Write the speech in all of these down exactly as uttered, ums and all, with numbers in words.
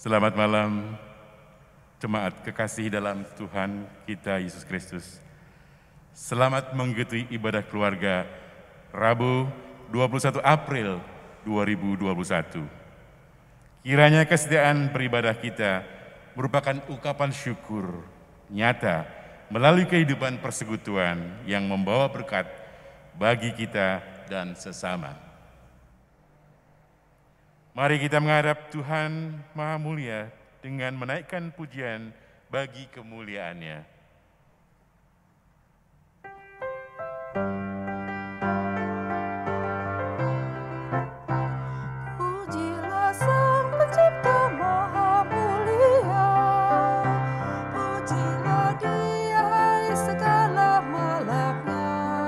Selamat malam, jemaat kekasih dalam Tuhan kita Yesus Kristus. Selamat mengikuti ibadah keluarga Rabu dua puluh satu April dua ribu dua puluh satu. Kiranya kesetiaan beribadah kita merupakan ungkapan syukur nyata melalui kehidupan persekutuan yang membawa berkat bagi kita dan sesama. Mari kita menghadap Tuhan Maha Mulia dengan menaikkan pujian bagi kemuliaan-Nya. Pujilah Sang Pencipta Maha Mulia, pujilah Dia hai segala malaknya.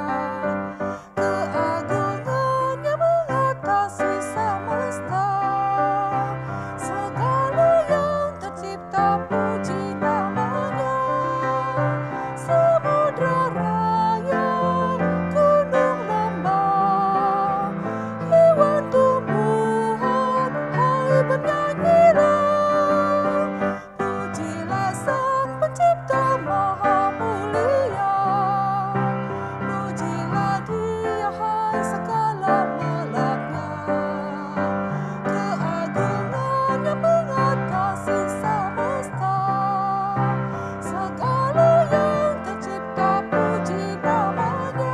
Keagungannya mengatasi semesta, segala yang tercipta puji namanya. Samudra raya, gunung lembah, hewan tumbuhan, hai bernyanyilah. Pujilah Sang Pencipta Maha Mulia, pujilah Dia hai segala malaknya. Keagungannya mengatasi semesta, segala yang tercipta puji namanya.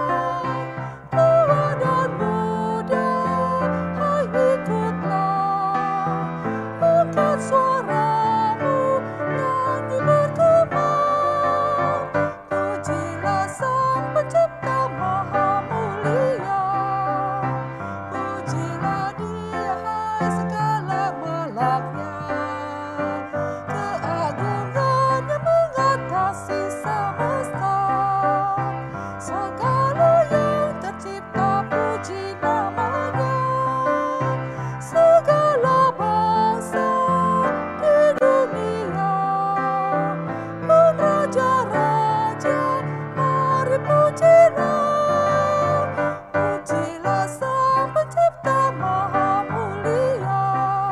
Tua dan muda, hai ikutlah, angkat suaramu, nyanyi bergema. Pujilah Sang Pencipta Maha Mulia, pujilah Dia hai segala malaknya. Keagungannya mengatasi semesta, segala yang tercipta puji namanya. Segala bangsa di dunia dan raja-raja, mari pujilah. Pujilah Sang Pencipta Maha Mulia,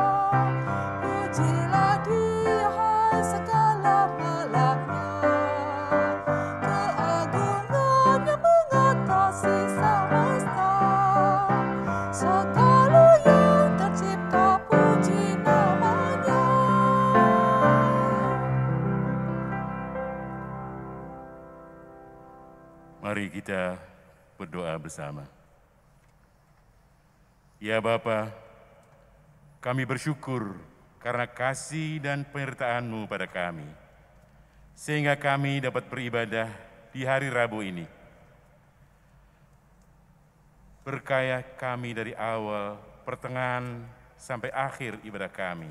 pujilah Dia hai segala malaknya. Keagungannya mengatasi semesta, segala yang tercipta puji namanya. Mari kita berdoa bersama. Ya Bapa, kami bersyukur karena kasih dan penyertaan-Mu pada kami, sehingga kami dapat beribadah di hari Rabu ini. Berkaya kami dari awal, pertengahan, sampai akhir ibadah kami.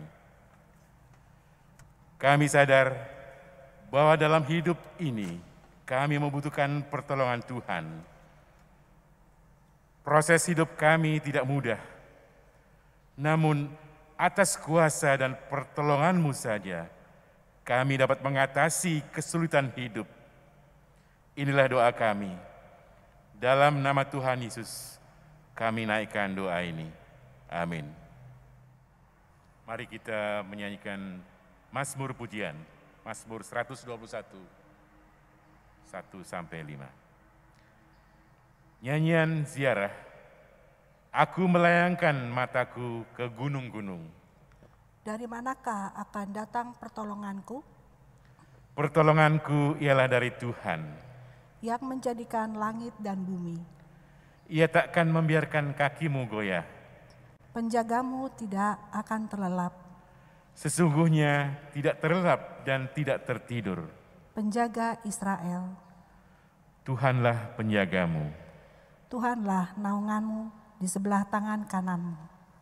Kami sadar bahwa dalam hidup ini kami membutuhkan pertolongan Tuhan. Proses hidup kami tidak mudah, namun atas kuasa dan pertolongan-Mu saja kami dapat mengatasi kesulitan hidup. Inilah doa kami. Dalam nama Tuhan Yesus, kami naikkan doa ini. Amin. Mari kita menyanyikan Mazmur Pujian, Mazmur seratus dua puluh satu, satu sampai lima. Nyanyian ziarah, aku melayangkan mataku ke gunung-gunung. Dari manakah akan datang pertolonganku? Pertolonganku ialah dari Tuhan. Yang menjadikan langit dan bumi. Ia takkan membiarkan kakimu goyah. Penjagamu tidak akan terlelap. Sesungguhnya tidak terlelap dan tidak tertidur. Penjaga Israel, Tuhanlah penjagamu. Tuhanlah naunganmu di sebelah tangan kananmu.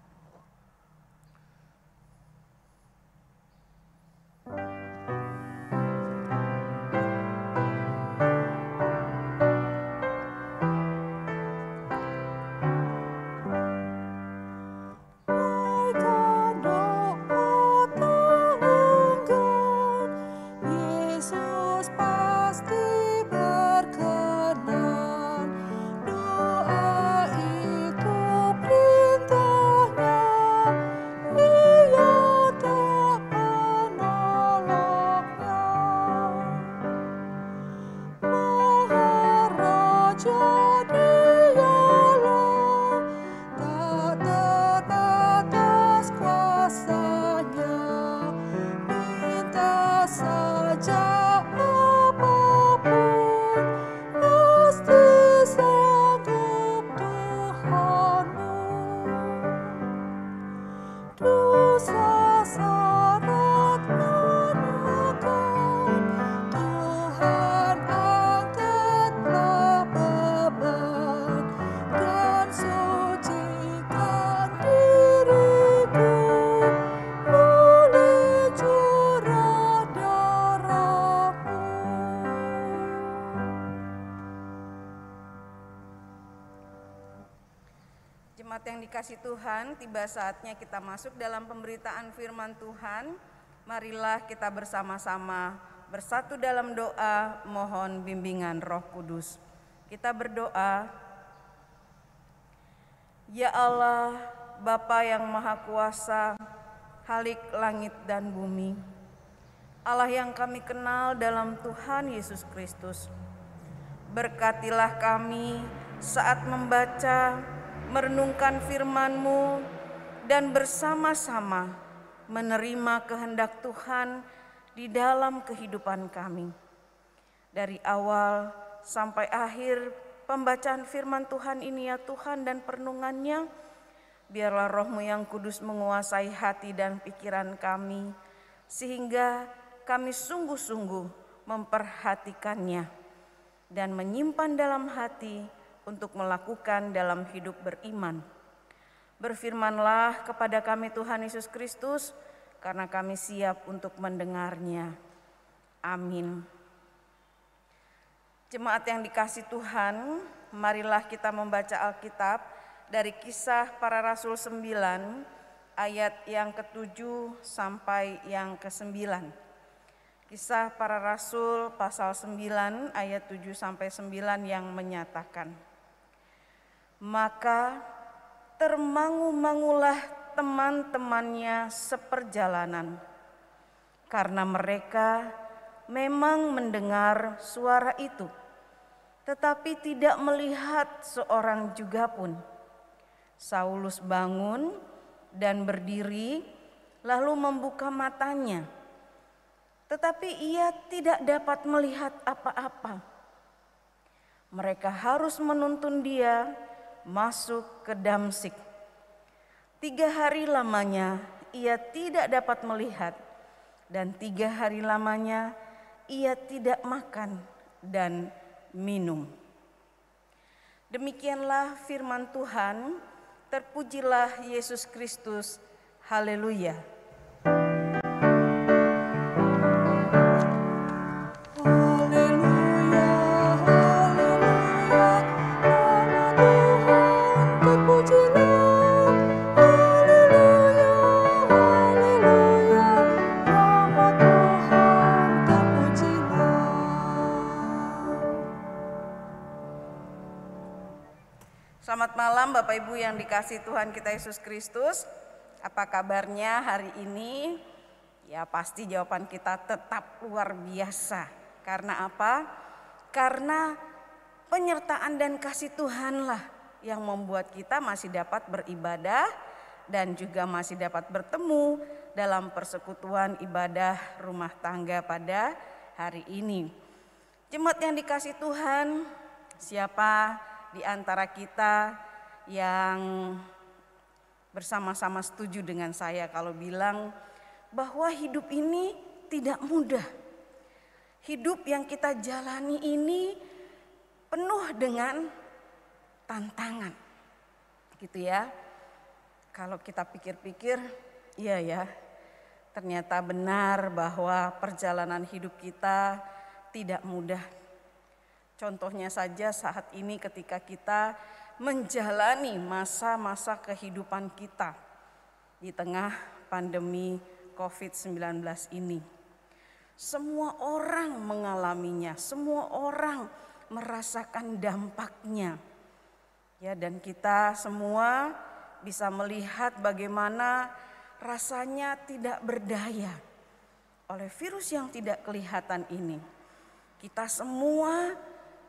Naikkan doa tanggungan, Yesus pasti berkenan. Doa itu perintah Tuhan, tiba saatnya kita masuk dalam pemberitaan firman Tuhan. Marilah kita bersama-sama bersatu dalam doa, mohon bimbingan Roh Kudus. Kita berdoa. Ya Allah, Bapa yang Maha Kuasa, Halik langit dan bumi, Allah yang kami kenal dalam Tuhan Yesus Kristus, berkatilah kami saat membaca, merenungkan firman-Mu, dan bersama-sama menerima kehendak Tuhan di dalam kehidupan kami. Dari awal sampai akhir pembacaan firman Tuhan ini ya Tuhan dan perenungannya, biarlah Roh-Mu yang kudus menguasai hati dan pikiran kami, sehingga kami sungguh-sungguh memperhatikannya dan menyimpan dalam hati untuk melakukan dalam hidup beriman. Berfirmanlah kepada kami Tuhan Yesus Kristus, karena kami siap untuk mendengarnya. Amin. Jemaat yang dikasih Tuhan, marilah kita membaca Alkitab dari Kisah Para Rasul sembilan, ayat yang ketujuh sampai yang kesembilan. Kisah Para Rasul pasal sembilan ayat tujuh sampai sembilan yang menyatakan, maka termangu-mangulah teman-temannya seperjalanan, karena mereka memang mendengar suara itu, tetapi tidak melihat seorang juga pun. Saulus bangun dan berdiri, lalu membuka matanya, tetapi ia tidak dapat melihat apa-apa. Mereka harus menuntun dia masuk ke Damsyik. Tiga hari lamanya ia tidak dapat melihat, dan tiga hari lamanya ia tidak makan dan minum. Demikianlah firman Tuhan. Terpujilah Yesus Kristus. Haleluya. Selamat malam Bapak Ibu yang dikasihi Tuhan kita Yesus Kristus. Apa kabarnya hari ini? Ya pasti jawaban kita tetap luar biasa. Karena apa? Karena penyertaan dan kasih Tuhanlah yang membuat kita masih dapat beribadah dan juga masih dapat bertemu dalam persekutuan ibadah rumah tangga pada hari ini. Jemaat yang dikasihi Tuhan, siapa di antara kita yang bersama-sama setuju dengan saya kalau bilang bahwa hidup ini tidak mudah. Hidup yang kita jalani ini penuh dengan tantangan. Gitu ya. Kalau kita pikir-pikir, iya ya. Ternyata benar bahwa perjalanan hidup kita tidak mudah. Contohnya saja saat ini ketika kita menjalani masa-masa kehidupan kita di tengah pandemi covid sembilan belas ini. Semua orang mengalaminya, semua orang merasakan dampaknya. Ya, dan kita semua bisa melihat bagaimana rasanya tidak berdaya oleh virus yang tidak kelihatan ini. Kita semua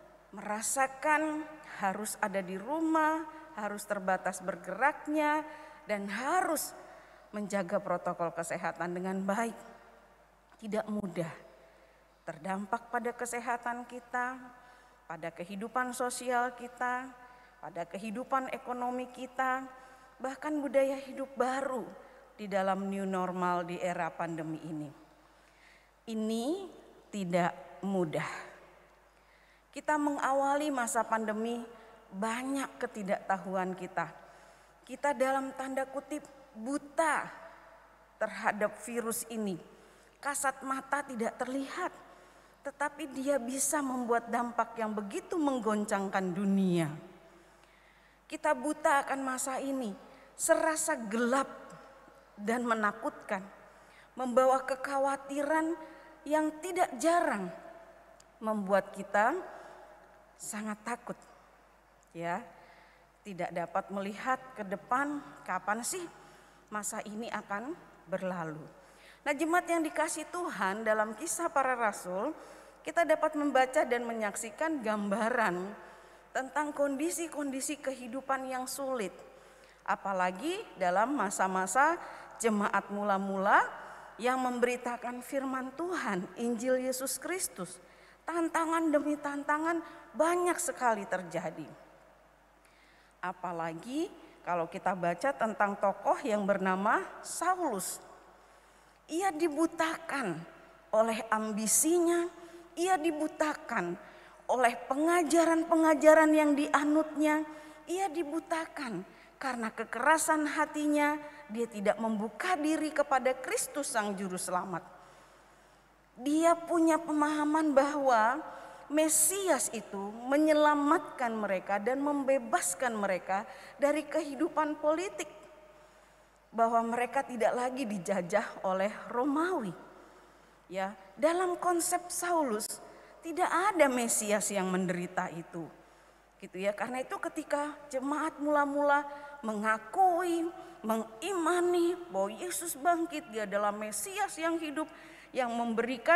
merasakan harus ada di rumah, harus terbatas bergeraknya, dan harus menjaga protokol kesehatan dengan baik. Tidak mudah, terdampak pada kesehatan kita, pada kehidupan sosial kita, pada kehidupan ekonomi kita, bahkan budaya hidup baru di dalam new normal di era pandemi ini. Ini tidak mudah. Kita mengawali masa pandemi banyak ketidaktahuan kita. Kita dalam tanda kutip buta terhadap virus ini. Kasat mata tidak terlihat, tetapi dia bisa membuat dampak yang begitu menggoncangkan dunia. Kita buta akan masa ini, serasa gelap dan menakutkan, membawa kekhawatiran yang tidak jarang membuat kita sangat takut. Ya, tidak dapat melihat ke depan kapan sih masa ini akan berlalu. Nah, jemaat yang dikasih Tuhan, dalam Kisah Para Rasul kita dapat membaca dan menyaksikan gambaran tentang kondisi-kondisi kehidupan yang sulit. Apalagi dalam masa-masa jemaat mula-mula yang memberitakan firman Tuhan, Injil Yesus Kristus. Tantangan demi tantangan banyak sekali terjadi. Apalagi kalau kita baca tentang tokoh yang bernama Saulus. Ia dibutakan oleh ambisinya, ia dibutakan oleh pengajaran-pengajaran yang dianutnya, ia dibutakan karena kekerasan hatinya, dia tidak membuka diri kepada Kristus Sang Juru Selamat. Dia punya pemahaman bahwa Mesias itu menyelamatkan mereka dan membebaskan mereka dari kehidupan politik. Bahwa mereka tidak lagi dijajah oleh Romawi. Ya, dalam konsep Saulus tidak ada Mesias yang menderita itu. Gitu ya, karena itu ketika jemaat mula-mula mengakui, mengimani bahwa Yesus bangkit, dia adalah Mesias yang hidup, yang memberikan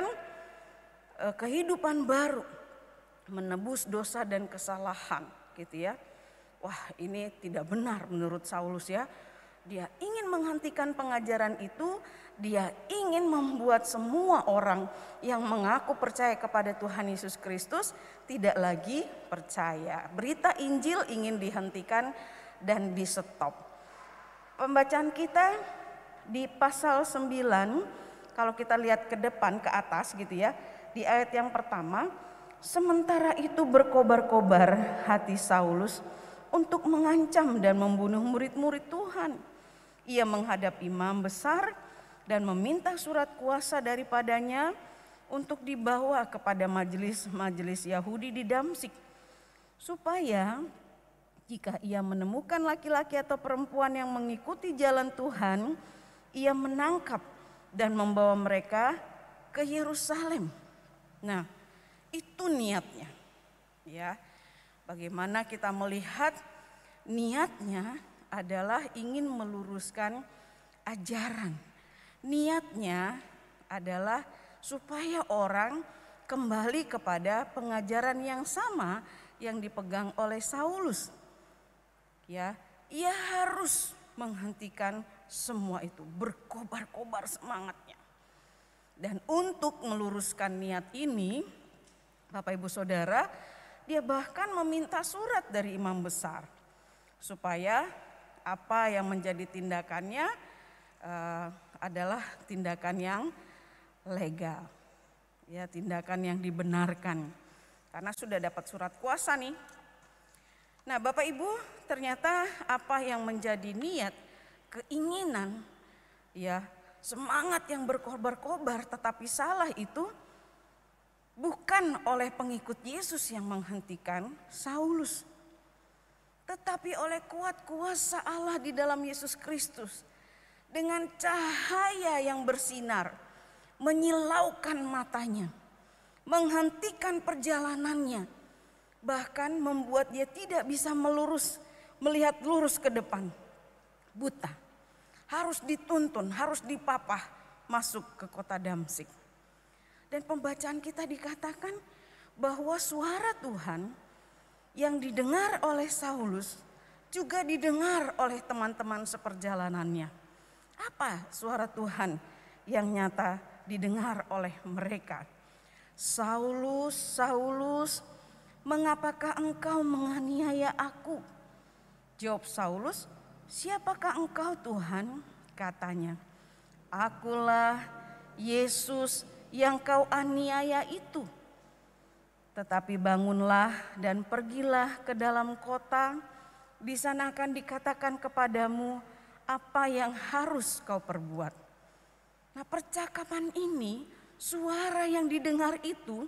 uh, kehidupan baru, menebus dosa dan kesalahan, gitu ya. Wah, ini tidak benar menurut Saulus ya. Dia ingin menghentikan pengajaran itu, dia ingin membuat semua orang yang mengaku percaya kepada Tuhan Yesus Kristus tidak lagi percaya. Berita Injil ingin dihentikan dan di stop. Pembacaan kita di pasal sembilan, kalau kita lihat ke depan ke atas gitu ya, di ayat yang pertama, sementara itu berkobar-kobar hati Saulus untuk mengancam dan membunuh murid-murid Tuhan. Ia menghadap imam besar dan meminta surat kuasa daripadanya untuk dibawa kepada majelis-majelis Yahudi di Damsyik, supaya jika ia menemukan laki-laki atau perempuan yang mengikuti jalan Tuhan, ia menangkap dan membawa mereka ke Yerusalem. Nah, itu niatnya. Ya, bagaimana kita melihat niatnya adalah ingin meluruskan ajaran. Niatnya adalah supaya orang kembali kepada pengajaran yang sama yang dipegang oleh Saulus. Ya, ia harus menghentikan semua itu, berkobar-kobar semangatnya. Dan untuk meluruskan niat ini, Bapak Ibu Saudara, dia bahkan meminta surat dari imam besar supaya apa yang menjadi tindakannya uh, adalah tindakan yang legal, ya, tindakan yang dibenarkan, karena sudah dapat surat kuasa nih. Nah, Bapak Ibu, ternyata apa yang menjadi niat, keinginan, ya, semangat yang berkobar-kobar tetapi salah itu bukan oleh pengikut Yesus yang menghentikan Saulus, tetapi oleh kuat kuasa Allah di dalam Yesus Kristus. Dengan cahaya yang bersinar, menyilaukan matanya, menghentikan perjalanannya, bahkan membuat dia tidak bisa melurus, melihat lurus ke depan. Buta, harus dituntun, harus dipapah masuk ke kota Damsyik. Dan pembacaan kita dikatakan bahwa suara Tuhan yang didengar oleh Saulus juga didengar oleh teman-teman seperjalanannya. Apa suara Tuhan yang nyata didengar oleh mereka? Saulus, Saulus, mengapakah engkau menganiaya aku? Jawab Saulus, siapakah engkau Tuhan? Katanya, akulah Yesus yang kau aniaya itu. Tetapi bangunlah dan pergilah ke dalam kota, di sana akan dikatakan kepadamu apa yang harus kau perbuat. Nah, percakapan ini, suara yang didengar itu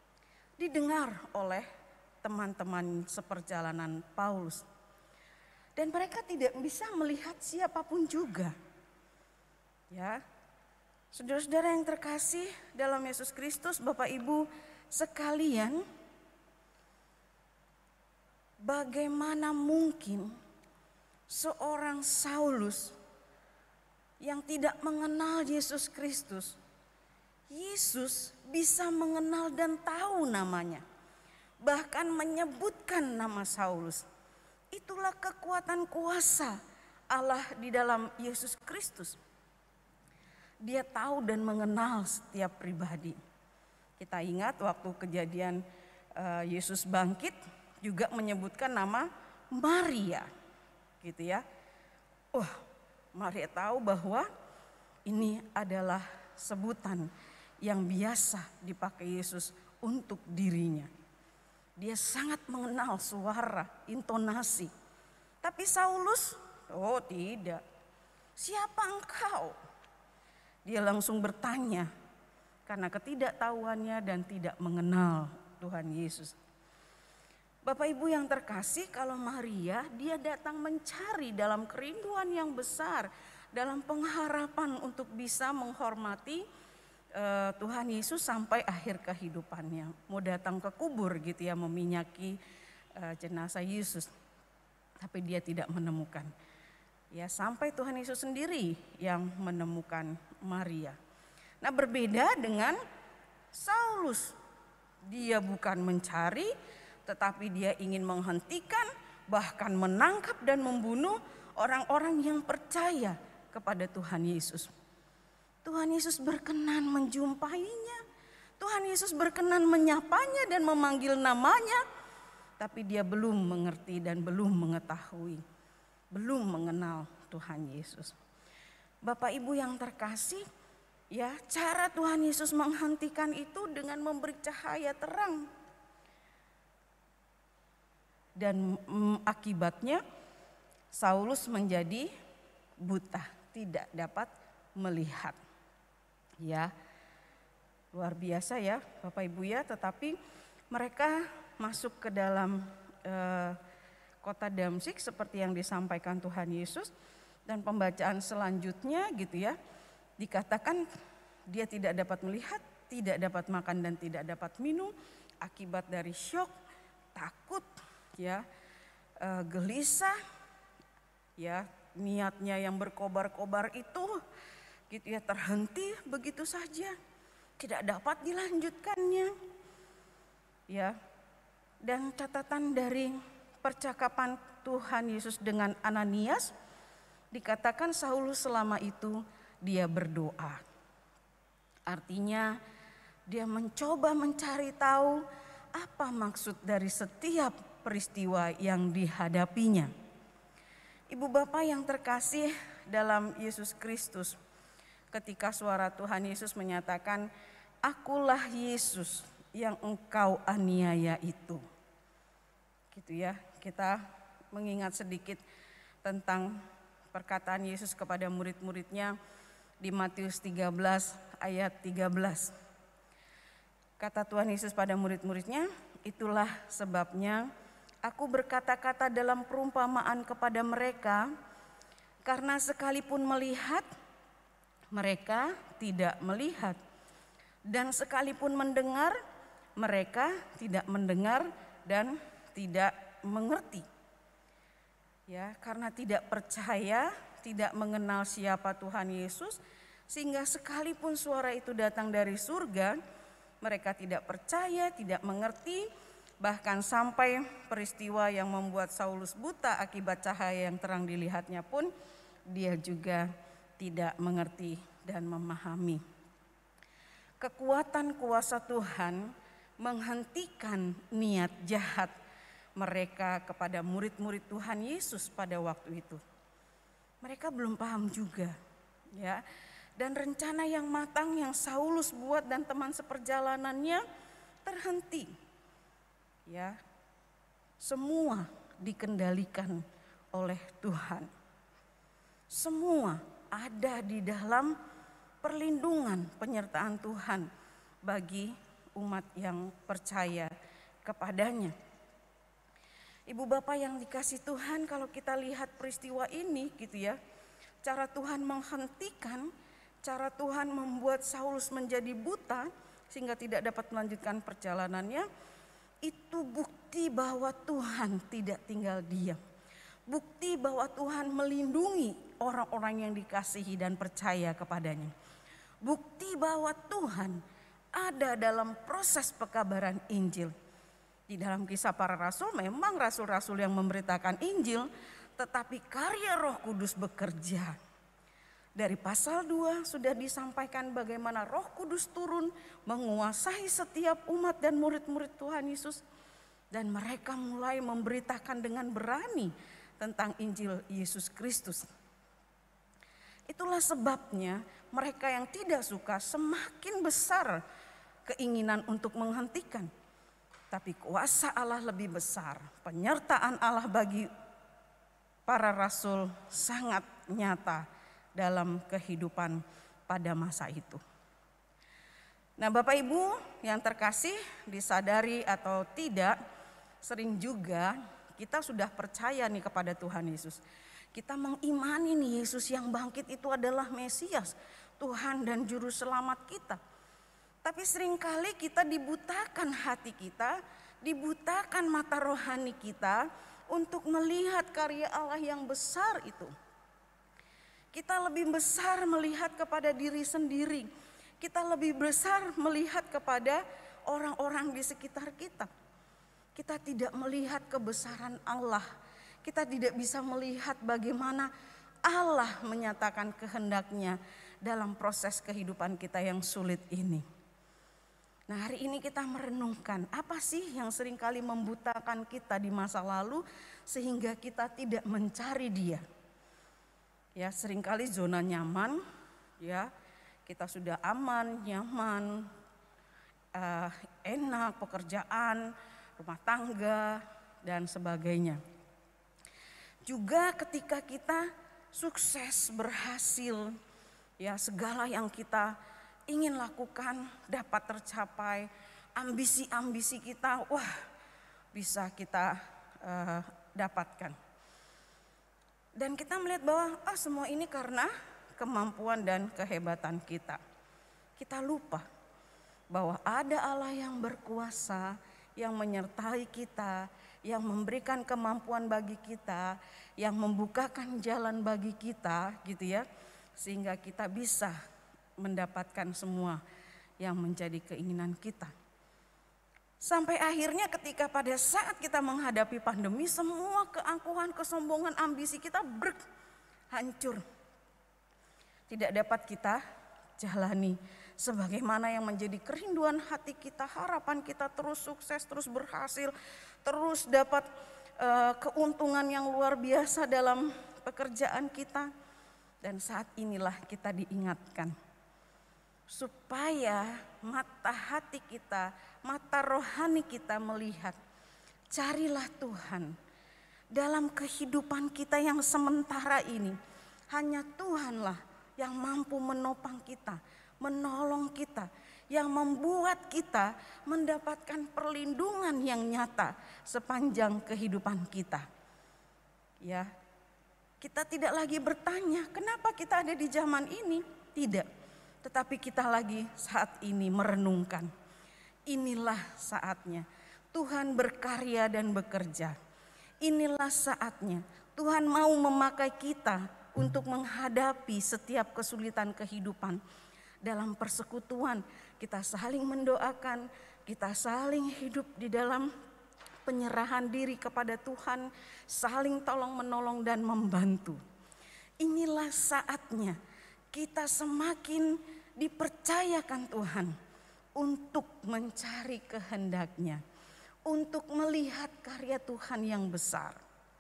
didengar oleh teman-teman seperjalanan Paulus. Dan mereka tidak bisa melihat siapapun juga. Ya, saudara-saudara yang terkasih dalam Yesus Kristus, Bapak Ibu sekalian, bagaimana mungkin seorang Saulus yang tidak mengenal Yesus Kristus, Yesus bisa mengenal dan tahu namanya, bahkan menyebutkan nama Saulus. Itulah kekuatan kuasa Allah di dalam Yesus Kristus. Dia tahu dan mengenal setiap pribadi. Kita ingat waktu kejadian uh, Yesus bangkit juga menyebutkan nama Maria, gitu ya. Wah, Maria tahu bahwa ini adalah sebutan yang biasa dipakai Yesus untuk dirinya. Dia sangat mengenal suara, intonasi. Tapi Saulus, oh tidak. Siapa engkau? Dia langsung bertanya karena ketidaktahuannya dan tidak mengenal Tuhan Yesus. Bapak Ibu yang terkasih, kalau Maria dia datang mencari dalam kerinduan yang besar, dalam pengharapan untuk bisa menghormati uh, Tuhan Yesus sampai akhir kehidupannya. Mau datang ke kubur gitu ya, meminyaki uh, jenazah Yesus. Tapi dia tidak menemukan. Ya, sampai Tuhan Yesus sendiri yang menemukan Maria. Nah, berbeda dengan Saulus. Dia bukan mencari, tetapi dia ingin menghentikan, bahkan menangkap dan membunuh orang-orang yang percaya kepada Tuhan Yesus. Tuhan Yesus berkenan menjumpainya. Tuhan Yesus berkenan menyapanya dan memanggil namanya. Tapi dia belum mengerti dan belum mengetahui. Belum mengenal Tuhan Yesus. Bapak Ibu yang terkasih, ya, cara Tuhan Yesus menghentikan itu dengan memberi cahaya terang. Dan mm, akibatnya Saulus menjadi buta, tidak dapat melihat. Ya, luar biasa ya Bapak Ibu ya, tetapi mereka masuk ke dalam eh, kota Damsyik seperti yang disampaikan Tuhan Yesus, dan pembacaan selanjutnya gitu ya, dikatakan dia tidak dapat melihat, tidak dapat makan dan tidak dapat minum akibat dari syok, takut, ya, e, gelisah, ya, niatnya yang berkobar-kobar itu gitu ya terhenti begitu saja, tidak dapat dilanjutkannya. Ya. Dan catatan dari percakapan Tuhan Yesus dengan Ananias, dikatakan Saulus selama itu dia berdoa. Artinya dia mencoba mencari tahu apa maksud dari setiap peristiwa yang dihadapinya. Ibu bapak yang terkasih dalam Yesus Kristus, ketika suara Tuhan Yesus menyatakan, "Akulah Yesus yang engkau aniaya itu." Gitu ya, kita mengingat sedikit tentang perkataan Yesus kepada murid-muridnya di Matius tiga belas ayat tiga belas. Kata Tuhan Yesus pada murid-muridnya, "Itulah sebabnya Aku berkata-kata dalam perumpamaan kepada mereka, karena sekalipun melihat, mereka tidak melihat. Dan sekalipun mendengar, mereka tidak mendengar dan tidak mengerti." Ya, karena tidak percaya, tidak mengenal siapa Tuhan Yesus, sehingga sekalipun suara itu datang dari surga, mereka tidak percaya, tidak mengerti. Bahkan sampai peristiwa yang membuat Saulus buta akibat cahaya yang terang dilihatnya pun dia juga tidak mengerti dan memahami. Kekuatan kuasa Tuhan menghentikan niat jahat mereka kepada murid-murid Tuhan Yesus pada waktu itu. Mereka belum paham juga, ya. Dan rencana yang matang yang Saulus buat dan teman seperjalanannya terhenti. Ya, semua dikendalikan oleh Tuhan. Semua ada di dalam perlindungan penyertaan Tuhan bagi umat yang percaya kepadanya. Ibu bapak yang dikasih Tuhan, kalau kita lihat peristiwa ini gitu ya, cara Tuhan menghentikan, cara Tuhan membuat Saulus menjadi buta sehingga tidak dapat melanjutkan perjalanannya, itu bukti bahwa Tuhan tidak tinggal diam. Bukti bahwa Tuhan melindungi orang-orang yang dikasihi dan percaya kepadanya. Bukti bahwa Tuhan ada dalam proses pekabaran Injil. Di dalam Kisah Para Rasul memang rasul-rasul yang memberitakan Injil, tetapi karya Roh Kudus bekerja. Dari pasal dua sudah disampaikan bagaimana Roh Kudus turun menguasai setiap umat dan murid-murid Tuhan Yesus. Dan mereka mulai memberitakan dengan berani tentang Injil Yesus Kristus. Itulah sebabnya mereka yang tidak suka semakin besar keinginan untuk menghentikan. Tapi kuasa Allah lebih besar, penyertaan Allah bagi para rasul sangat nyata dalam kehidupan pada masa itu. Nah, Bapak Ibu yang terkasih, disadari atau tidak, sering juga kita sudah percaya nih kepada Tuhan Yesus. Kita mengimani nih Yesus yang bangkit itu adalah Mesias, Tuhan dan Juru Selamat kita. Tapi seringkali kita dibutakan hati kita, dibutakan mata rohani kita untuk melihat karya Allah yang besar itu. Kita lebih besar melihat kepada diri sendiri. Kita lebih besar melihat kepada orang-orang di sekitar kita. Kita tidak melihat kebesaran Allah. Kita tidak bisa melihat bagaimana Allah menyatakan kehendaknya dalam proses kehidupan kita yang sulit ini. Nah, hari ini kita merenungkan apa sih yang seringkali membutakan kita di masa lalu sehingga kita tidak mencari Dia. Ya, seringkali zona nyaman, ya kita sudah aman, nyaman, uh, enak, pekerjaan, rumah tangga dan sebagainya. Juga ketika kita sukses, berhasil, ya segala yang kita ingin lakukan dapat tercapai, ambisi-ambisi kita, wah bisa kita uh, dapatkan. Dan kita melihat bahwa ah, semua ini karena kemampuan dan kehebatan kita. Kita lupa bahwa ada Allah yang berkuasa, yang menyertai kita, yang memberikan kemampuan bagi kita, yang membukakan jalan bagi kita gitu ya. Sehingga kita bisa mendapatkan semua yang menjadi keinginan kita. Sampai akhirnya ketika pada saat kita menghadapi pandemi, semua keangkuhan, kesombongan, ambisi kita brek, hancur. Tidak dapat kita jalani sebagaimana yang menjadi kerinduan hati kita, harapan kita terus sukses, terus berhasil, terus dapat uh, keuntungan yang luar biasa dalam pekerjaan kita. Dan saat inilah kita diingatkan supaya mata hati kita, mata rohani kita melihat, carilah Tuhan dalam kehidupan kita yang sementara ini. Hanya Tuhanlah yang mampu menopang kita, menolong kita, yang membuat kita mendapatkan perlindungan yang nyata sepanjang kehidupan kita. Ya, kita tidak lagi bertanya kenapa kita ada di zaman ini, tidak. Tetapi kita lagi saat ini merenungkan, inilah saatnya Tuhan berkarya dan bekerja. Inilah saatnya Tuhan mau memakai kita untuk menghadapi setiap kesulitan kehidupan. Dalam persekutuan kita saling mendoakan, kita saling hidup di dalam penyerahan diri kepada Tuhan, saling tolong menolong dan membantu. Inilah saatnya kita semakin dipercayakan Tuhan untuk mencari kehendak-Nya, untuk melihat karya Tuhan yang besar.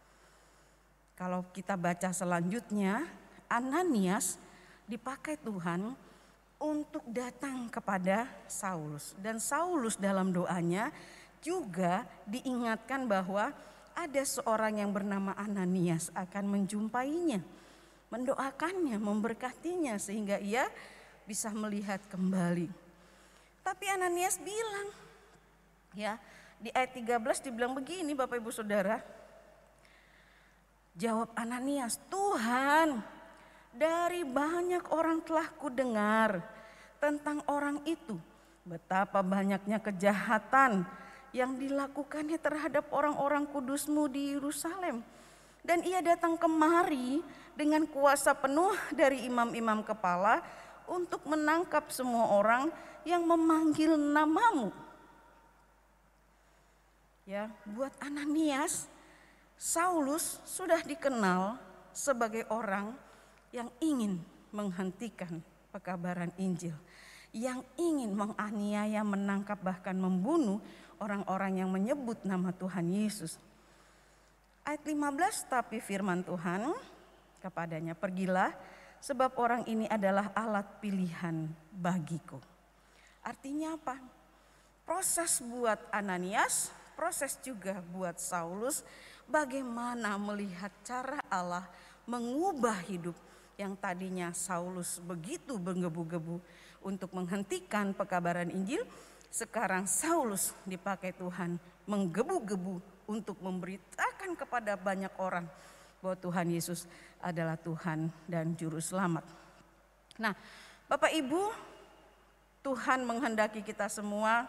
Kalau kita baca selanjutnya, Ananias dipakai Tuhan untuk datang kepada Saulus. Dan Saulus dalam doanya juga diingatkan bahwa ada seorang yang bernama Ananias akan menjumpainya, mendoakannya, memberkatinya sehingga ia bisa melihat kembali. Tapi Ananias bilang, ya, Di ayat tiga belas dibilang begini Bapak Ibu Saudara. Jawab Ananias, Tuhan, dari banyak orang telah kudengar tentang orang itu. Betapa banyaknya kejahatan yang dilakukannya terhadap orang-orang kudus-Mu di Yerusalem. Dan ia datang kemari dengan kuasa penuh dari imam-imam kepala untuk menangkap semua orang yang memanggil nama-Mu. Ya, buat Ananias, Saulus sudah dikenal sebagai orang yang ingin menghentikan pekabaran Injil, yang ingin menganiaya, menangkap, bahkan membunuh orang-orang yang menyebut nama Tuhan Yesus. Ayat lima belas, tapi firman Tuhan kepadanya, pergilah sebab orang ini adalah alat pilihan bagiku. Artinya apa? Proses buat Ananias, proses juga buat Saulus, bagaimana melihat cara Allah mengubah hidup yang tadinya Saulus begitu menggebu-gebu untuk menghentikan pekabaran Injil. Sekarang Saulus dipakai Tuhan menggebu-gebu untuk memberitakan kepada banyak orang bahwa Tuhan Yesus adalah Tuhan dan Juru Selamat. Nah, Bapak Ibu, Tuhan menghendaki kita semua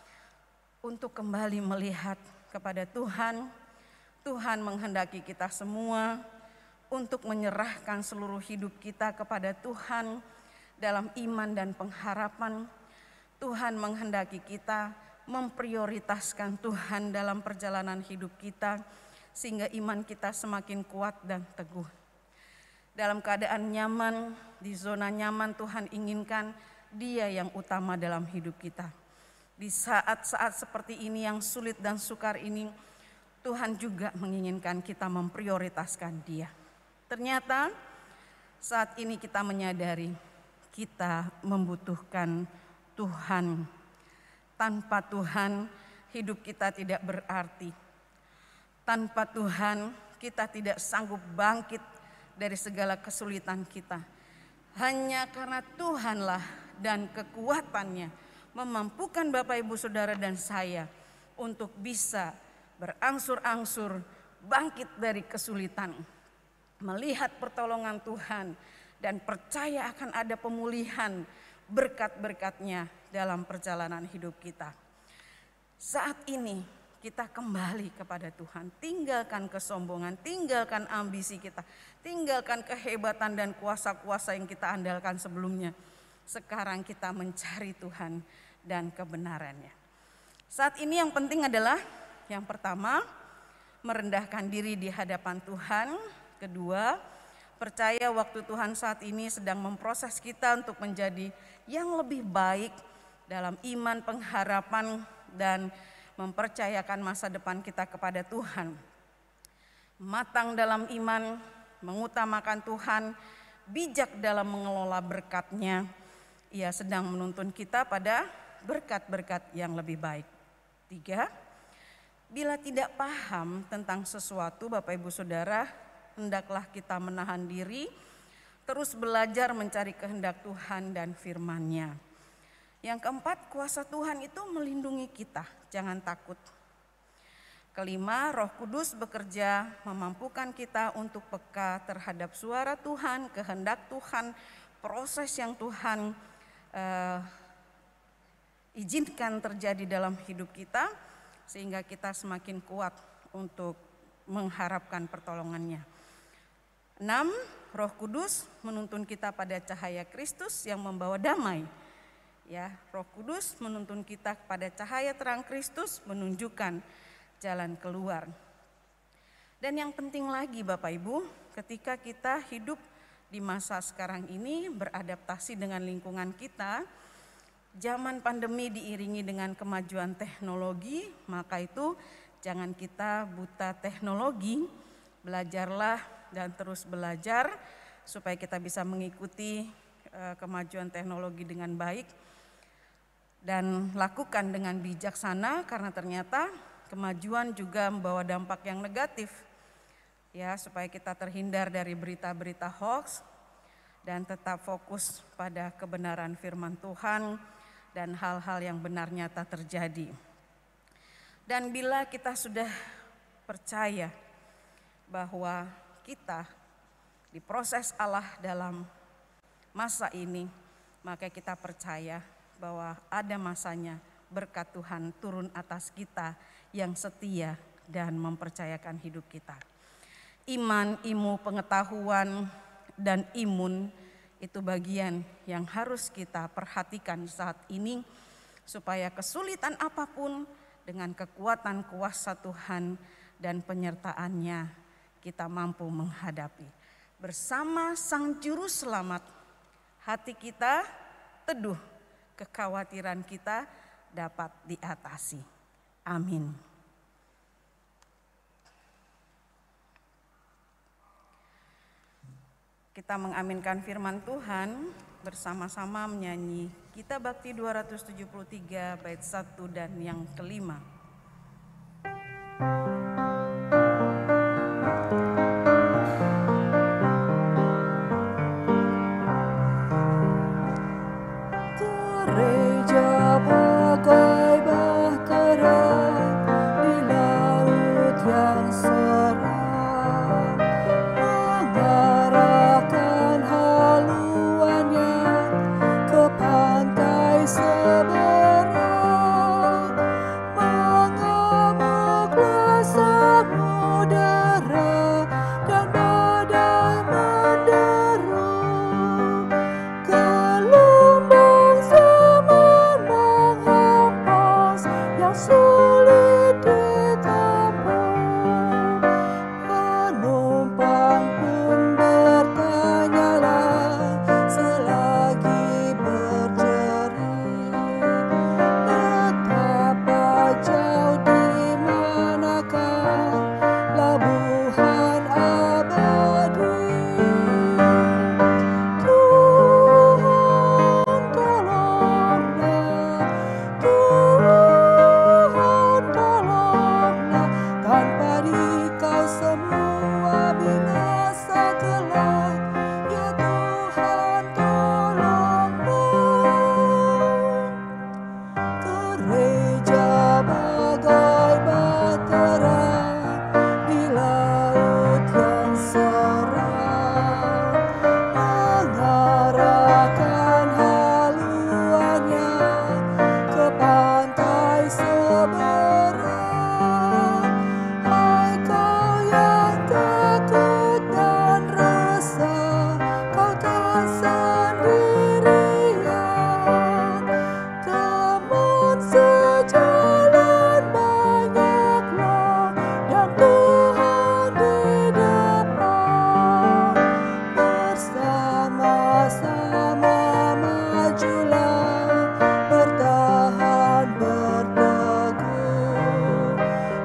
untuk kembali melihat kepada Tuhan. Tuhan menghendaki kita semua untuk menyerahkan seluruh hidup kita kepada Tuhan dalam iman dan pengharapan. Tuhan menghendaki kita memprioritaskan Tuhan dalam perjalanan hidup kita sehingga iman kita semakin kuat dan teguh. Dalam keadaan nyaman, di zona nyaman Tuhan inginkan Dia yang utama dalam hidup kita. Di saat-saat seperti ini yang sulit dan sukar ini, Tuhan juga menginginkan kita memprioritaskan Dia. Ternyata saat ini kita menyadari kita membutuhkan Tuhan. Tanpa Tuhan hidup kita tidak berarti. Tanpa Tuhan kita tidak sanggup bangkit dari segala kesulitan kita. Hanya karena Tuhanlah dan kekuatannya memampukan Bapak Ibu Saudara dan saya untuk bisa berangsur-angsur bangkit dari kesulitan, melihat pertolongan Tuhan dan percaya akan ada pemulihan berkat-berkatnya dalam perjalanan hidup kita. Saat ini kita kembali kepada Tuhan, tinggalkan kesombongan, tinggalkan ambisi kita, tinggalkan kehebatan dan kuasa-kuasa yang kita andalkan sebelumnya. Sekarang kita mencari Tuhan dan kebenarannya. Saat ini yang penting adalah yang pertama, merendahkan diri di hadapan Tuhan. Kedua, percaya waktu Tuhan saat ini sedang memproses kita untuk menjadi yang lebih baik dalam iman, pengharapan, dan mempercayakan masa depan kita kepada Tuhan. Matang dalam iman, mengutamakan Tuhan, bijak dalam mengelola berkat-Nya. Ia sedang menuntun kita pada berkat-berkat yang lebih baik. Tiga, bila tidak paham tentang sesuatu Bapak Ibu Saudara, hendaklah kita menahan diri, terus belajar mencari kehendak Tuhan dan firman-Nya. Yang keempat, kuasa Tuhan itu melindungi kita, jangan takut. Kelima, Roh Kudus bekerja memampukan kita untuk peka terhadap suara Tuhan, kehendak Tuhan, proses yang Tuhan uh, izinkan terjadi dalam hidup kita, sehingga kita semakin kuat untuk mengharapkan pertolongannya. Enam, Roh Kudus menuntun kita pada cahaya Kristus yang membawa damai. Ya, Roh Kudus menuntun kita kepada cahaya terang Kristus, menunjukkan jalan keluar. Dan yang penting lagi Bapak Ibu, ketika kita hidup di masa sekarang ini beradaptasi dengan lingkungan kita, zaman pandemi diiringi dengan kemajuan teknologi, maka itu jangan kita buta teknologi, belajarlah dan terus belajar supaya kita bisa mengikuti uh, kemajuan teknologi dengan baik dan lakukan dengan bijaksana, karena ternyata kemajuan juga membawa dampak yang negatif. Ya, supaya kita terhindar dari berita-berita hoax dan tetap fokus pada kebenaran firman Tuhan dan hal-hal yang benar nyata terjadi. Dan bila kita sudah percaya bahwa kita diproses Allah dalam masa ini, maka kita percaya bahwa ada masanya berkat Tuhan turun atas kita yang setia dan mempercayakan hidup kita. Iman, ilmu, pengetahuan, dan imun itu bagian yang harus kita perhatikan saat ini, supaya kesulitan apapun dengan kekuatan kuasa Tuhan dan penyertaannya kita mampu menghadapi. Bersama Sang Juru Selamat, hati kita teduh, kekhawatiran kita dapat diatasi. Amin. Kita mengaminkan firman Tuhan bersama-sama menyanyi Kitab Bakti dua ratus tujuh puluh tiga bait satu dan yang kelima. Gereja bagai bahtera di laut yang seram, mengarahkan haluannya ke pantai seberang, mengamuklah samudera dan badai menderu, gelombang zaman menghampas yang sulit ditampung. Penumpang pun bertanyalah selagi berjerit, betapa jauh di manakah labuhan abadi. Tuhan tolonglah, Tuhan tolonglah, tanpa Dikau semua binasa kelak. Ya Tuhan tolonglah. Gereja bagai bahtera di laut yang seram, mengarahkan haluannya ke pantai seberang. Hai kau yang takut dan resah, kau tak sendirian. Teman sejalan banyaklah dan Tuhan di depan. Bersama-sama majulah, bertahan berteguh.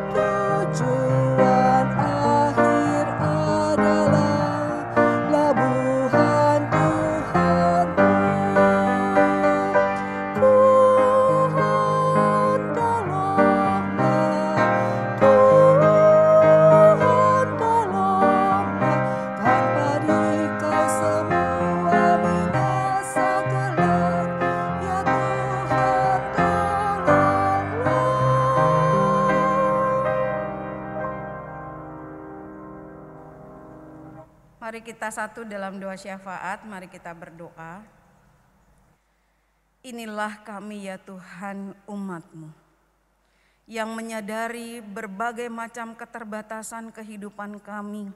Tujuan akhir adalah labuhan Tuhanmu. Tuhan tolonglah, Tuhan tolonglah, tanpa Dikau semua binasa kelak. Ya Tuhan tolonglah. Mari kita satu dalam doa syafaat, mari kita berdoa. Inilah kami ya Tuhan umat-Mu, yang menyadari berbagai macam keterbatasan kehidupan kami,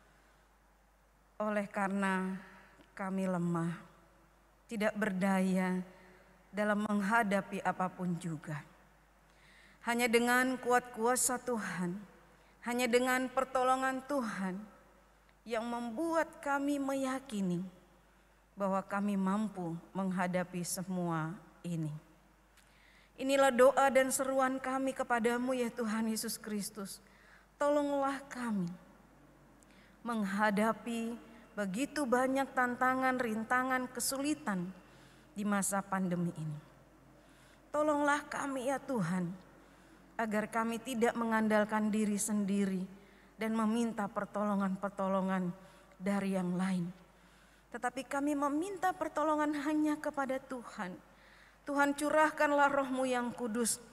oleh karena kami lemah, tidak berdaya dalam menghadapi apapun juga. Hanya dengan kuat kuasa Tuhan, hanya dengan pertolongan Tuhan yang membuat kami meyakini bahwa kami mampu menghadapi semua ini. Inilah doa dan seruan kami kepadamu ya Tuhan Yesus Kristus. Tolonglah kami menghadapi begitu banyak tantangan, rintangan, kesulitan di masa pandemi ini. Tolonglah kami ya Tuhan, agar kami tidak mengandalkan diri sendiri dan meminta pertolongan-pertolongan dari yang lain. Tetapi kami meminta pertolongan hanya kepada Tuhan. Tuhan curahkanlah Roh-Mu yang kudus,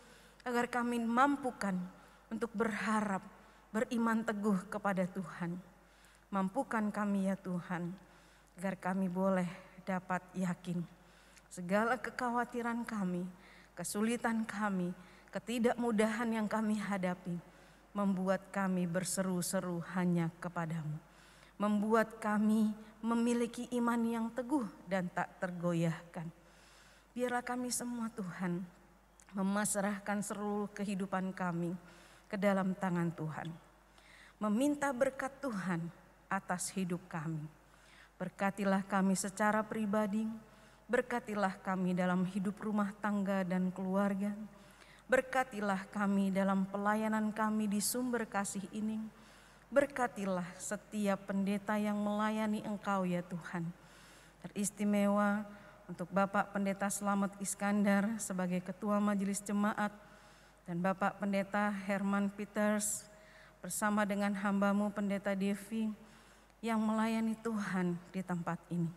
agar kami mampukan untuk berharap, beriman teguh kepada Tuhan. Mampukan kami ya Tuhan, agar kami boleh dapat yakin segala kekhawatiran kami, kesulitan kami, ketidakmudahan yang kami hadapi, membuat kami berseru-seru hanya kepadamu. Membuat kami memiliki iman yang teguh dan tak tergoyahkan. Biarlah kami semua Tuhan memasrahkan seluruh kehidupan kami ke dalam tangan Tuhan. Meminta berkat Tuhan atas hidup kami. Berkatilah kami secara pribadi, berkatilah kami dalam hidup rumah tangga dan keluarga. Berkatilah kami dalam pelayanan kami di sumber kasih ini. Berkatilah setiap pendeta yang melayani Engkau ya Tuhan. Teristimewa untuk Bapak Pendeta Slamet Iskandar sebagai Ketua Majelis Jemaat dan Bapak Pendeta Herman Peters bersama dengan hamba-Mu Pendeta Devi yang melayani Tuhan di tempat ini.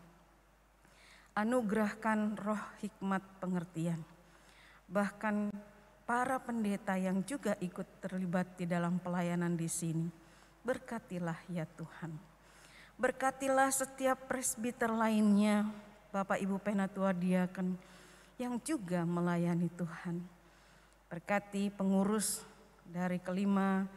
Anugerahkan roh hikmat pengertian. Bahkan para pendeta yang juga ikut terlibat di dalam pelayanan di sini. Berkatilah ya Tuhan. Berkatilah setiap presbiter lainnya, Bapak Ibu Penatua Diaken yang juga melayani Tuhan. Berkati pengurus dari kelima,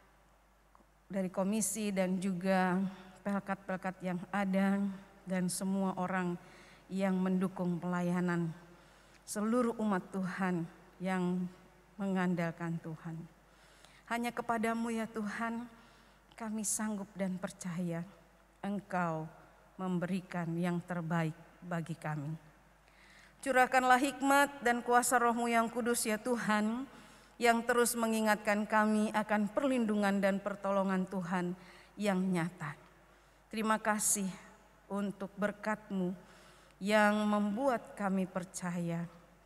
dari komisi dan juga pelkat-pelkat yang ada dan semua orang yang mendukung pelayanan. Seluruh umat Tuhan yang mengandalkan Tuhan. Hanya kepadamu ya Tuhan, kami sanggup dan percaya Engkau memberikan yang terbaik bagi kami. Curahkanlah hikmat dan kuasa Roh-Mu yang kudus ya Tuhan, yang terus mengingatkan kami akan perlindungan dan pertolongan Tuhan yang nyata. Terima kasih untuk berkat-Mu yang membuat kami percaya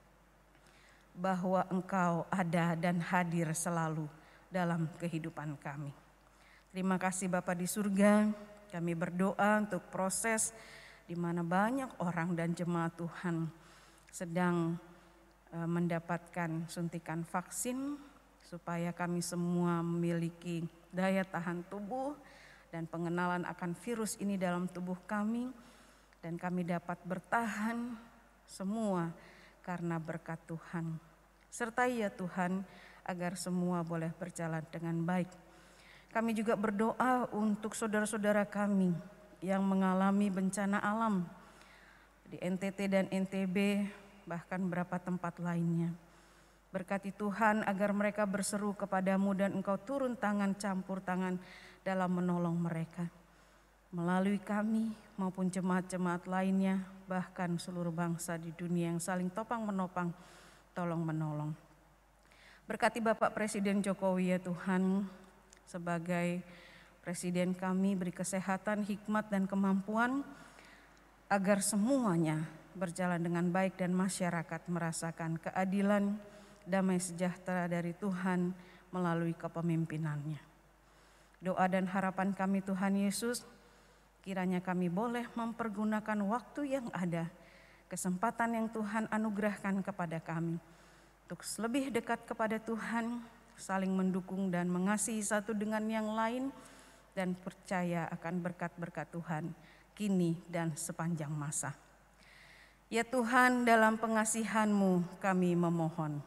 bahwa Engkau ada dan hadir selalu dalam kehidupan kami. Terima kasih Bapa di surga, kami berdoa untuk proses di mana banyak orang dan jemaat Tuhan sedang e, mendapatkan suntikan vaksin supaya kami semua memiliki daya tahan tubuh dan pengenalan akan virus ini dalam tubuh kami dan kami dapat bertahan semua karena berkat Tuhan. Sertai ya Tuhan agar semua boleh berjalan dengan baik. Kami juga berdoa untuk saudara-saudara kami yang mengalami bencana alam di N T T dan N T B bahkan beberapa tempat lainnya. Berkati Tuhan agar mereka berseru kepadamu dan Engkau turun tangan campur tangan dalam menolong mereka. Melalui kami maupun jemaat-jemaat lainnya bahkan seluruh bangsa di dunia yang saling topang menopang tolong menolong. Berkati Bapak Presiden Jokowi ya Tuhan, sebagai Presiden kami beri kesehatan, hikmat dan kemampuan agar semuanya berjalan dengan baik dan masyarakat merasakan keadilan, damai sejahtera dari Tuhan melalui kepemimpinannya. Doa dan harapan kami Tuhan Yesus, kiranya kami boleh mempergunakan waktu yang ada, kesempatan yang Tuhan anugerahkan kepada kami untuk lebih dekat kepada Tuhan, saling mendukung dan mengasihi satu dengan yang lain, dan percaya akan berkat-berkat Tuhan kini dan sepanjang masa. Ya Tuhan, dalam pengasihan-Mu kami memohon.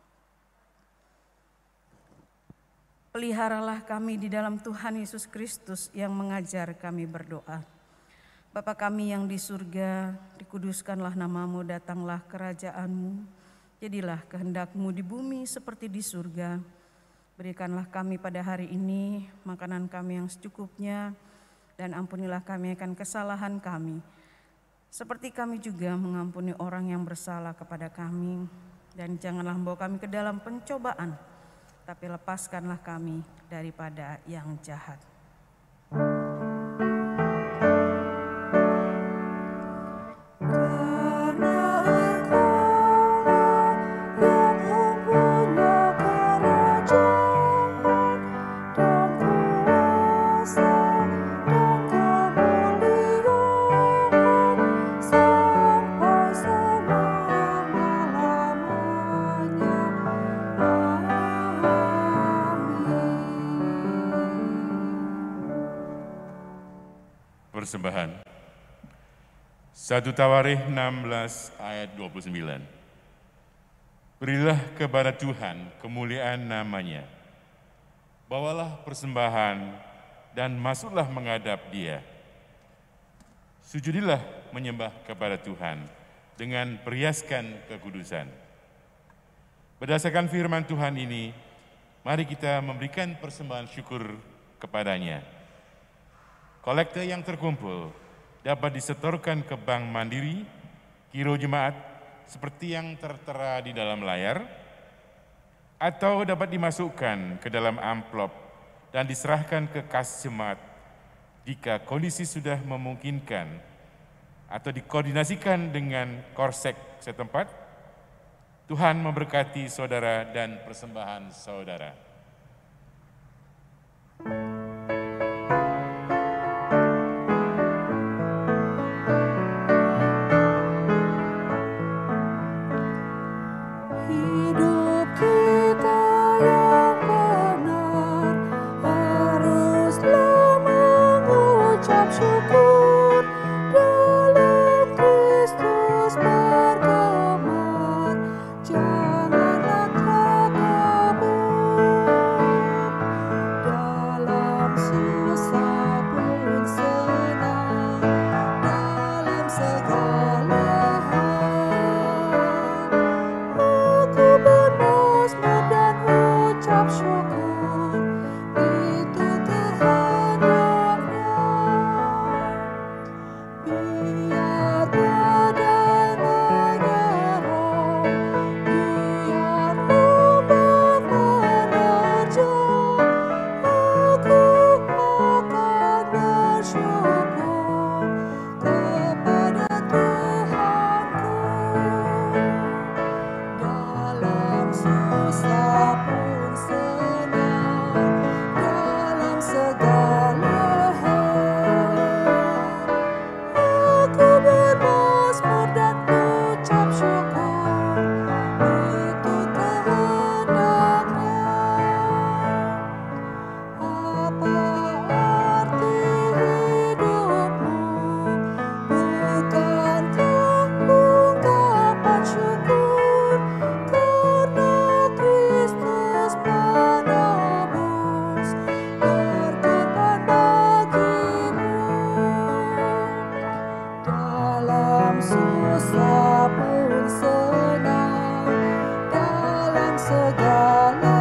Peliharalah kami di dalam Tuhan Yesus Kristus yang mengajar kami berdoa. Bapa kami yang di surga, dikuduskanlah nama-Mu, datanglah kerajaan-Mu, jadilah kehendak-Mu di bumi seperti di surga. Berikanlah kami pada hari ini makanan kami yang secukupnya, dan ampunilah kami akan kesalahan kami, seperti kami juga mengampuni orang yang bersalah kepada kami. Dan janganlah membawa kami ke dalam pencobaan, tapi lepaskanlah kami daripada yang jahat. Sampai selama-lamanya. persembahan. satu Tawarikh enam belas ayat dua puluh sembilan. Berilah kepada Tuhan kemuliaan namanya. Bawalah persembahan dan masuklah menghadap Dia. Sujudilah menyembah kepada Tuhan dengan perhiaskan kekudusan. Berdasarkan firman Tuhan ini, mari kita memberikan persembahan syukur kepadanya. Kolekte yang terkumpul dapat disetorkan ke Bank Mandiri, Giro Jemaat, seperti yang tertera di dalam layar, atau dapat dimasukkan ke dalam amplop dan diserahkan ke kas jemaat jika kondisi sudah memungkinkan, atau dikoordinasikan dengan korsek setempat. Tuhan memberkati saudara dan persembahan saudara. Hidup kita yang benar haruslah mengucap syukur, dalam Kristus bergema, janganlah takabur. Dalam susah pun senang, dalam segala hal aku bermazmur dan ucap syukur, itu kehendaknya. Biar badai menyerang, biar ombak menerjang, aku akan bersyukur kepada Tuhanku. Dalam susah pun senang, dalam segala hal aku bermazmur dan ucap syukur, itu kehendaknya. Apa arti hidupmu? Bukankah ungkapan syukur karena Kristus penebus berkorban bagimu? Dalam susah pun senang, dalam segala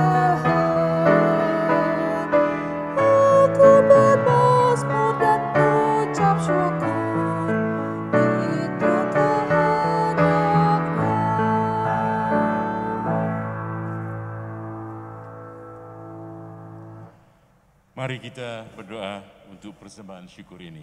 hal aku bermazmur dan ucap syukur, itu kehendaknya. Mari kita berdoa untuk persembahan syukur ini.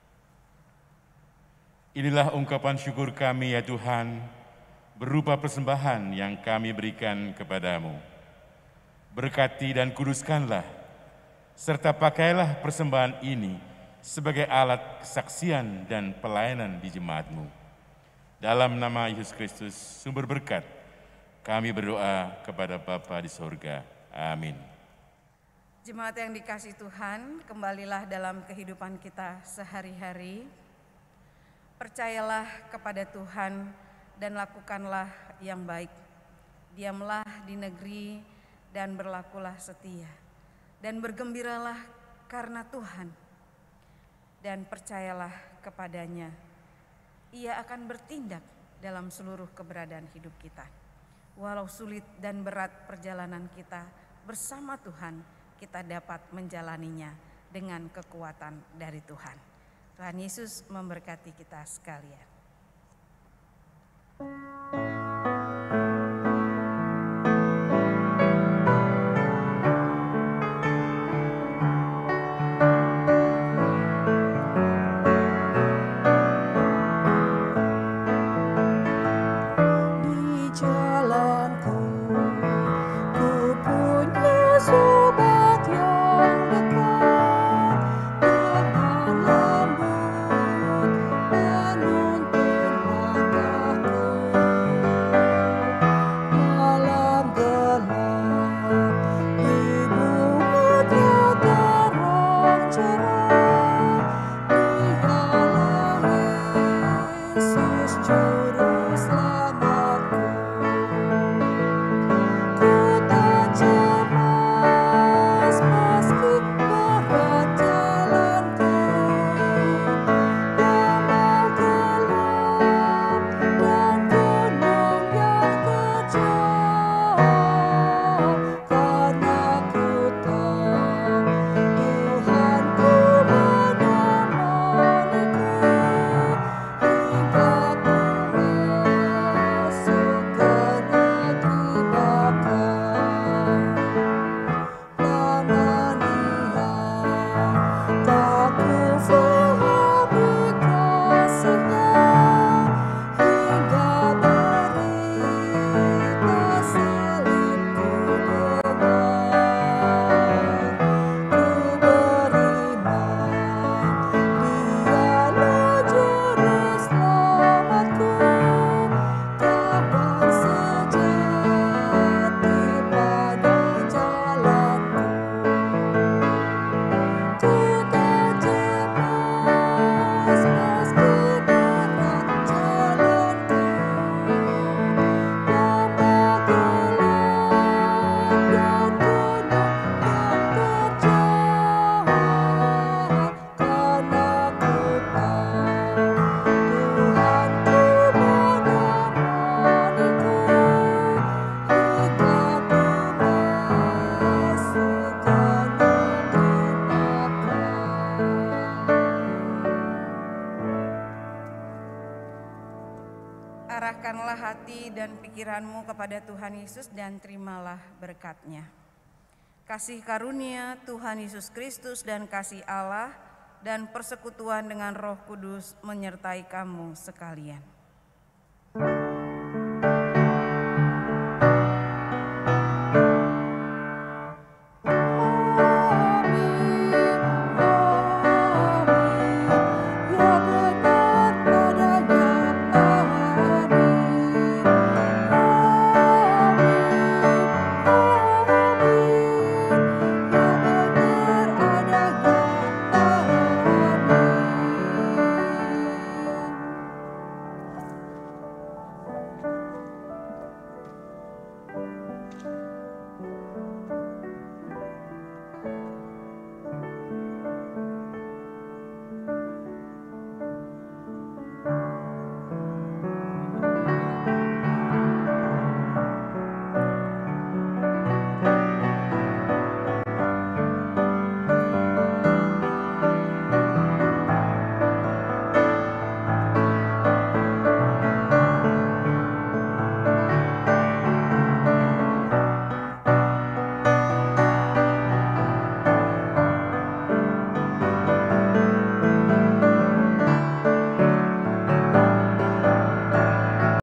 Inilah ungkapan syukur kami ya Tuhan, berupa persembahan yang kami berikan kepadamu. Berkati dan kuduskanlah, serta pakailah persembahan ini sebagai alat kesaksian dan pelayanan di jemaat-Mu. Dalam nama Yesus Kristus, sumber berkat, kami berdoa kepada Bapa di sorga. Amin. Jemaat yang dikasihi Tuhan, kembalilah dalam kehidupan kita sehari-hari. Percayalah kepada Tuhan dan lakukanlah yang baik. Diamlah di negeri dan berlakulah setia. Dan bergembiralah karena Tuhan. Dan percayalah kepadanya. Ia akan bertindak dalam seluruh keberadaan hidup kita. Walau sulit dan berat perjalanan kita, bersama Tuhan kita dapat menjalaninya dengan kekuatan dari Tuhan. Tuhan Yesus memberkati kita sekalian. Di jalanku ku punya sobat yang dekat, dengan lembut menuntun Juru Selamatku. Ku tak cemas meski berat jalanku, lemah gelap dan gunung yang terjal, karena ku tahu Tuhanku menemaniku hingga ku masuk ke negeri Bapa. Lamania tak ku fahami kasihnya hingga berita salib ku dengar. Ku beriman Dialah Juru Selamatku, kawan sejati pada jalanku. Ku tak cemas meski berat jalanku, lemah gelap dan gunung yang terjal, karena ku tahu Tuhanku menemaniku hingga ku masuk ke negeri Bapa. Arahkanlah hati dan pikiranmu kepada Tuhan Yesus dan terimalah berkat-Nya. Kasih karunia Tuhan Yesus Kristus dan kasih Allah dan persekutuan dengan Roh Kudus menyertai kamu sekalian.